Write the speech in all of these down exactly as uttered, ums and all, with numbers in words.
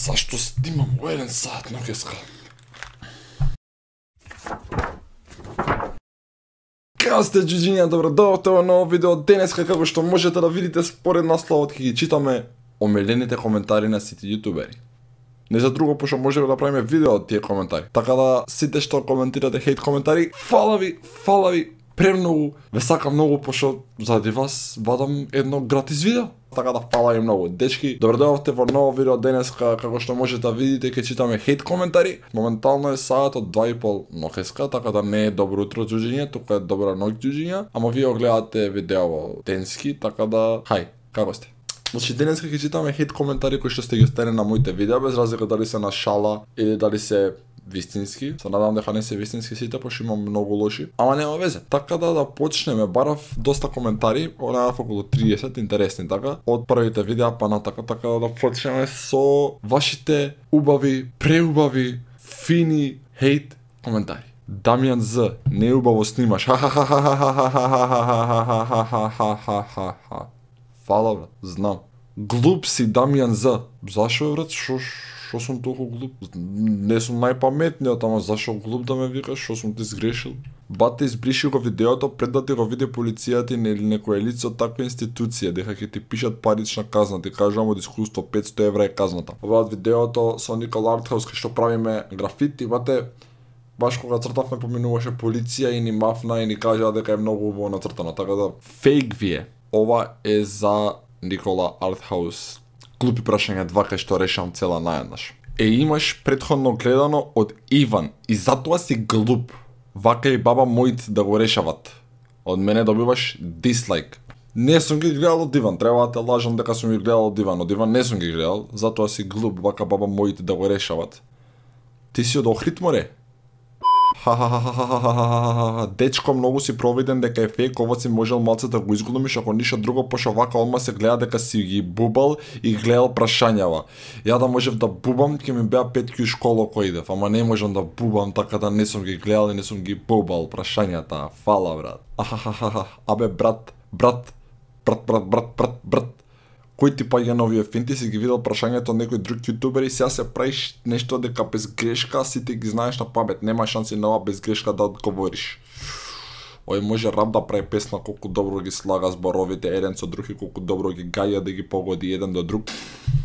Зашто снимам во еден саат ноќеска? Као сте, джуџиња, добродојавте во ново видео. Денеска, како што можете да видите според насловот, ќе ги читаме омилените коментари на сите јутубери. Не за друго, пошто можеме да правиме видео од тие коментари. Така да, сите што коментирате хейт коментари, фала ви, фала ви, премногу. Ве сакам многу, пошто заради вас вадам едно гратис видео. Така да, фала ви многу. Дечки, добродојавте во ново видео денеска, како што можете да видите, ќе читаме хейт коментари. Моментално е саатот два и пол ноќеска, така да не е добро утро, джуџиња, тука е добра ноќ, джуџиња. Ама вие гледате видео денски, така да, хај, како сте? Значи, денеска ќе читаме хейт коментари кои што сте ги оставени на моите видеа, без разлика дали се на шала или дали се вистински. Се надам дека не се вистински сите, пошто имам многу лоши. Ама нема везе. Така да да почнеме. Барав доста коментари, онајав околу триесет интересни, така, од првите видеа па натака, така да да почнеме со вашите убави, преубави, фини хейт коментари. Дамјан З, неубаво снимаш. Ха-ха-ха-ха-ха-ха-ха-ха-ха-ха-ха-ха. Фала, брат, знам. Глуп си, Дамјан З. Зашо е, брат? Шо, шо сум толку глуп? Не сум најпаметниот, ама зашо глуп да ме викаш? Шо сум ти сгрешил? Бате, избриши го видеото пред да ти го види полицијата или некој лице од таква институција, дека ќе ти пишат парична казна, ти кажам од искуство, петсто евра е казната. Ова од видеото со Никол Артхаус кај што правиме графити, бате, баш кога цртавме поминуваше полиција и ни мафна и ни кажа дека е многу убаво нацртано, така да фейк вие. Ова е за Никола Артхаус. Глупи прашања два кај што решам цела наеднаш. Е, имаш претходно гледано од Иван и затоа си глуп. Вака и баба моите да го решават. Од мене добиваш дислайк. Не сум ги гледал од Иван, треба да те лажам дека сум ги гледал од Иван. Од Иван не сум ги гледал, затоа си глуп, вака баба моите да го решават. Ти си од Охрид, море? Ха-ха-ха-ха-ха-ха-ха-ха-ха. Дечко, многу си провиден дека е фейк, ова си можел малце да го изглумиш, ако ништо друго, пошто вака одма се гледа дека си ги бубал и гледал прашањава. Ја да можев да бубам, ќе ми беа петки у школа кој идев, ама не можам да бубам, така да не сум ги гледал и не сум ги бубал прашањата. Фала, брат. Ахахахаха. Абе, брат, брат, брат, брат, брат, брат, брат. Кој ти паѓа на овие финти, си ги видел прашањето од некој друг јутубер и сега се правиш нешто дека без грешка, сите ги знаеш на памет, нема шанси на ова без грешка да одговориш. Ој може рап да прави песна колку добро ги слага зборовите еден со друг и колку добро ги гаја да ги погоди еден до друг.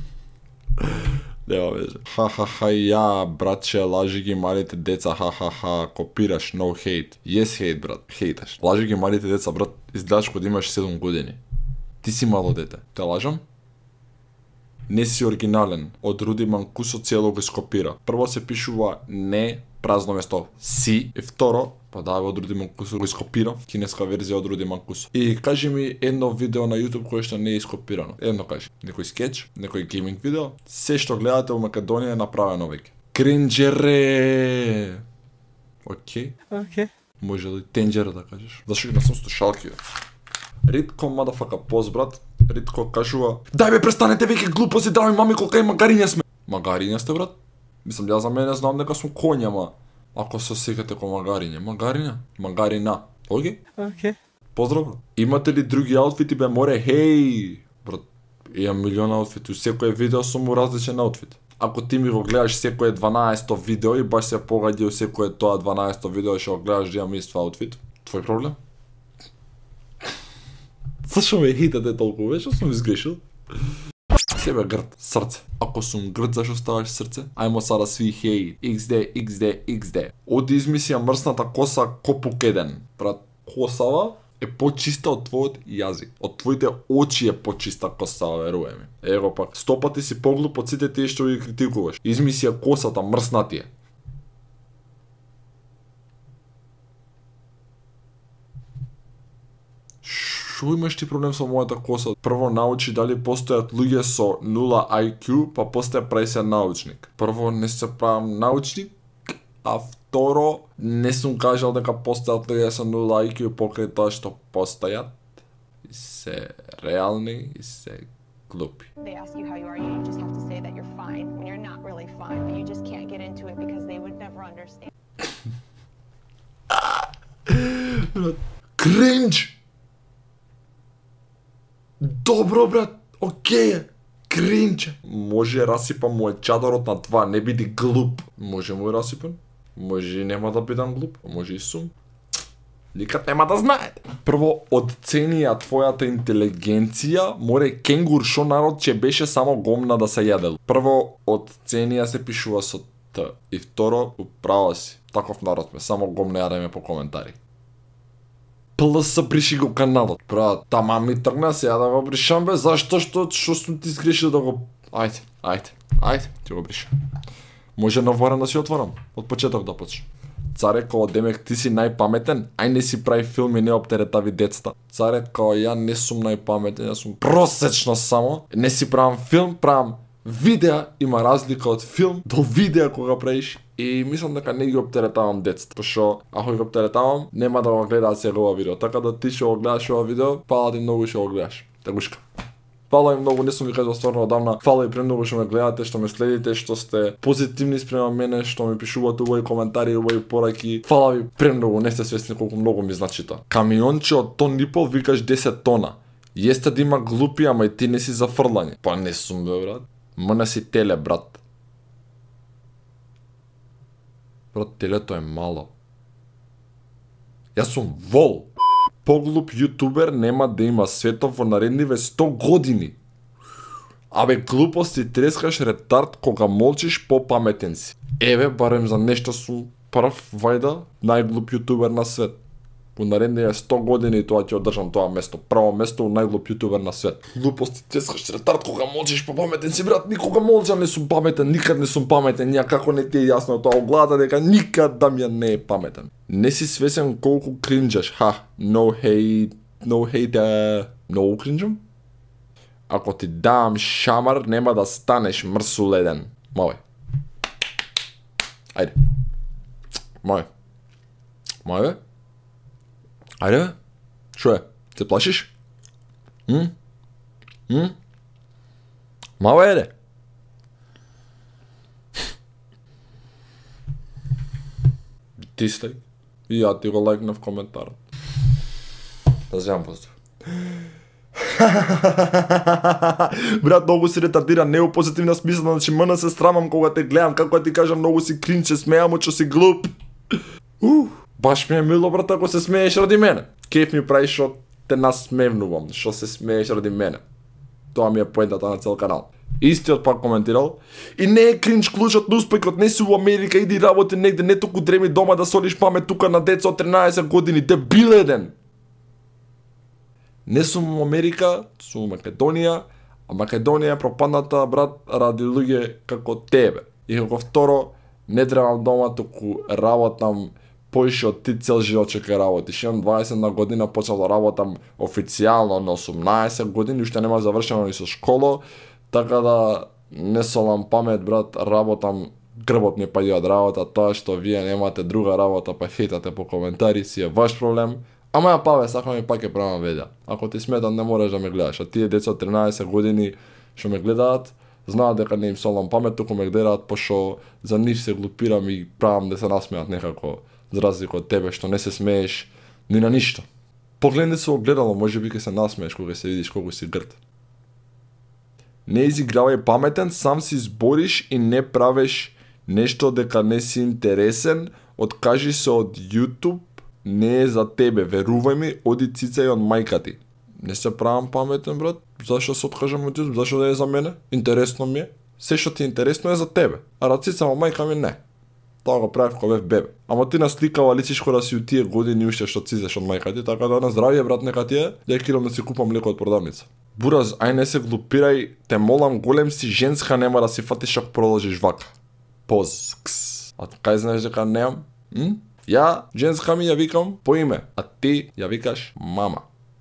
Нема везе. Ха-ха-ха, ја, братче, лажи ги малите деца, ха-ха-ха, копираш, no hate. Yes hate, брат, хейташ. Лажи ги малите деца, брат, изгледаш кога имаш седум години. Ти си мало дете. Те лажам? Не си оригинален. Од Руди Манкусо цело го скопира. Прво се пишува не, празно место, си. И второ, па да, од Руди Манкусо го скопира, кинеска верзија од Руди Манкусо. И кажи ми едно видео на YouTube кое што не е скопирано. Едно кажи. Некој скетч, некој гейминг видео. Се што гледате во Македонија е направено веќе. Кринџере! Океј. Океј. Може ли тенџера да кажеш? Зашто не сум слушалки, бе. Ритко, мадафака, поз, брат. Ритко кажува: дај бе, престанете веќе глупости, драви мами, колка и магариња сме. Магариња сте, брат? Мислам, ја за мене знам дека сум коња, ма ако се секате ко магариња, магариња, магарина. Океј? Океј. Поздрав, брат. Имате ли други аутфити, бе, море? Хеј! Брат, имам милион аутфити, у секој видео сум му различен аутфит. Ако ти ми го гледаш секое дванаесетто видео и баш се погаѓа у секое тоа дванаесетто видео што го гледаш да имам ист аутфит, твој проблем? Зашо ме хитате толку, бе, што сум изгрешил? Себе грд, срце. Ако сум грд, зашо ставаш срце? Ајмо сада сви хеј, икс де, икс де, икс де. Оди измисија мрсната коса копук еден. Брат, косава е почиста од твојот јазик. Од твоите очи е почиста косава, верувај ми. Его пак, сто пати си поглуп од сите тие што ги критикуваш. Измисија косата, мрсна ти е. Шо имаш ти проблем со мојата коса? Прво научи дали постојат луѓе со нула ај кју, па после прави се научник. Прво не се правам научник, а второ не сум кажал дека постојат луѓе со нула ај кју покрај тоа што постојат и се реални и се глупи. They ask you how you are, you just have to say that you're fine when you're not really fine, but you just can't get into it because they would never understand. Кринџ! Добро, брат, океј е. кринч. Може расипам му е чадорот на това, не биди глуп. Може му е расипан? Може и нема да бидам глуп, може и сум. Ликат нема да знаете. Прво, оцени ја твојата интелигенција, море кенгур шо народ че беше само гомна да се јадел. Прво, оцени ја се пишува со Т. И второ, управа си. Таков народ ме, само гомна јадеме по коментари. Плс бриши го каналот. Брат, тама ми тргна сега да го бришам бе, зашто што што сум ти сгрешил да го... Ајде, ајде, ајде, ти го бришам. Може наварен да си отворам, од почеток да почнем. Царе, као демек ти си најпаметен, ај не си прави филм и не оптеретави децата. Царе, као ја не сум најпаметен, јас сум просечно само. Не си правам филм, правам видеа, има разлика од филм до видеа кога правиш. И мислам дека не ги оптеретавам децата. Пошто ако ги оптеретавам, нема да го гледаат сега ова видео. Така да ти што го гледаш ова видео, фала ти многу што го гледаш. Тегушка. Фала и многу, не сум ви кажал стварно одамна. Фала и премногу што ме гледате, што ме следите, што сте позитивни спрема мене, што ми пишувате убави коментари, убави пораки. Фала ви премногу, не сте свесни колку многу ми значи тоа. Камионче од тон и пол викаш десет тона. Јесте да има глупи, ама и ти не си за фрлање. Па не сум бе, брат. Мна си теле, брат. Брат, телето е мало. Јас сум вол. Поглуп јутубер нема да има светов во наредниве сто години. Абе, глупости трескаш ретард кога молчиш попаметен си. Еве, барем за нешто сум прв вајда најглуп јутубер на свет. Во наредниве сто години тоа ќе одржам тоа место. Право место у најглуп јутубер на свет. Глупости трескаш ретард кога молчиш попаметен си, брат. Никога молчам не сум паметен, никад не сум паметен. Ја како не ти е јасно тоа оглада дека никад Дамјан не е паметен. Не си свесен колку кринџаш, ха, no hate, no hate, uh, много кринџам? Ако ти дам шамар, нема да станеш мрсуледен. Мале. Ајде. Мале. Мале? Ајде? Шо е? Се плашиш? М? М? Мале еде? Дислайк. И ја ти го лайкнав коментар. Да земам поздрав. Брат, многу си ретардиран, не у позитивна смисла, значи мна се срамам кога те гледам, како ти кажам, многу си кринче, смеам очо си глуп. Uh, баш ми е мило, брат, ако се смееш ради мене. Кеф ми прави шо те насмевнувам, шо се смееш ради мене. Тоа ми е поентата на цел канал. Истиот пак коментирал. И не е кринч клучот на успехот, не си у Америка, иди работи негде, не току дреми дома да солиш памет тука на деца од тринаесет години, дебил еден. Не сум у Америка, сум у Македонија, а Македонија е пропадната, брат, ради луѓе како тебе. И како второ, не дремам дома, току работам поише од ти цел живот че кај работиш. Имам дваесет на година, почнав да работам официјално на осумнаесет години, уште нема завршено ни со школа, така да не солам памет, брат, работам, грбот ми паѓа од работа, тоа што вие немате друга работа, па хейтате по коментари, си е ваш проблем. Ама ја паве, сакам и пак е правам видеа. Ако ти сметам, не можеш да ме гледаш, а тие деца од тринаесет години што ме гледаат, знаат дека не им солам памет, току ме гледаат, пошто за нив се глупирам и правам да се насмеат некако, за разлика од тебе што не се смееш ни на ништо. Погледни се огледало, може би ке се насмееш кога се видиш колку си грд. Не изигравај паметен, сам си збориш и не правиш нешто дека не си интересен, откажи се од YouTube, не е за тебе, верувај ми, оди цицај од мајка ти. Не се правам паметен, брат, зашто се откажам од YouTube, зашто да е за мене? Интересно ми е. Се што ти е интересно е за тебе, а рацицам од мајка ми не. Тоа го правев кога бев бебе. Ама ти насликава личиш кога си у тие години уште што цицаш од мајка ти, така да на здравје, брат, нека ти е, да килом да си купам млеко од продавница. Бураз, ај не се глупирај, те молам, голем си женска, нема да си фатиш ако продолжиш вака. Поз, кс. А кај знаеш дека неам? М? Ја, женска ми ја викам по име, а ти ја викаш мама.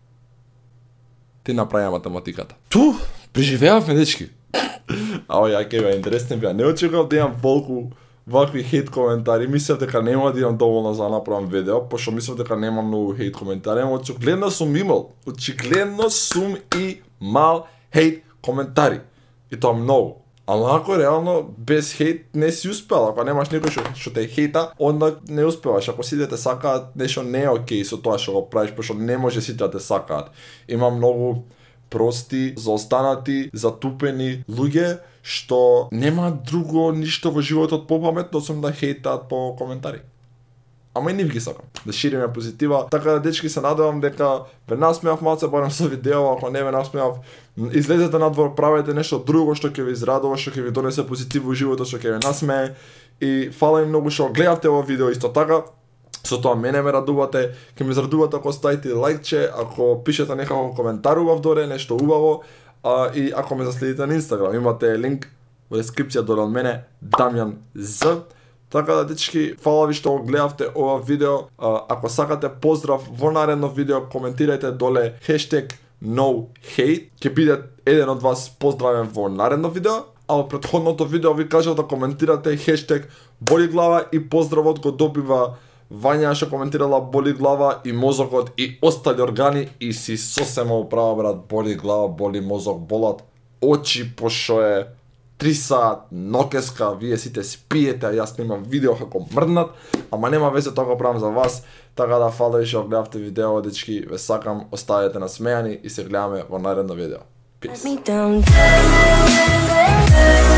Ти направи математиката. Ту, преживеавме, дечки. Ао, ја ке бе, интересно беа. Не очекував да имам волку вакви хейт коментари. Мислев дека нема да имам доволно за да направам видео, пошто мислев дека нема многу хейт коментари, ама очигледно сум имал. Очигледно сум имал хейт коментари. И тоа многу. Ама ако реално без хейт не си успел, ако немаш некој што, што те хейта, onda не успеваш. Ако сите те сакаат, нешто не е окей со тоа што го правиш, пошто не може сите да те сакаат. Има многу прости, заостанати, затупени луѓе што нема друго ништо во животот попаметно освен да хейтаат по коментари. Ама и нив ги сакам, да шириме позитива. Така да, дечки, се надевам дека ве насмеав малце, барем со видео, ако не ве насмеав, излезете надвор, правете нешто друго што ќе ви израдува, што ќе ви донесе позитив во животот, што ќе ве насмее. И фала ви многу што гледавте ова видео исто така. Со тоа мене ме радувате, ќе ме зарадувате ако ставите лајкче, ако пишете некако коментар убав доле, нешто убаво, а, и ако ме заследите на Инстаграм, имате линк во дескрипција доле од мене, Дамјан З. Така да, дечки, фала ви што гледавте ова видео. А, ако сакате поздрав во наредно видео, коментирајте доле хештег no hate. Ќе биде еден од вас поздравен во наредно видео, а во претходното видео ви кажав да коментирате хештег боли глава и поздравот го добива Вања што коментирала боли глава и мозокот и остали органи и си сосема управа, брат, боли глава, боли мозок, болат очи, пошо е три саат нокеска, вие сите спиете, а јас снимам видео како мрднат, ама нема везе, тоа го правам за вас, така да фала ви што гледавте видео, дечки, ве сакам, оставете насмејани и се гледаме во наредно видео. Peace.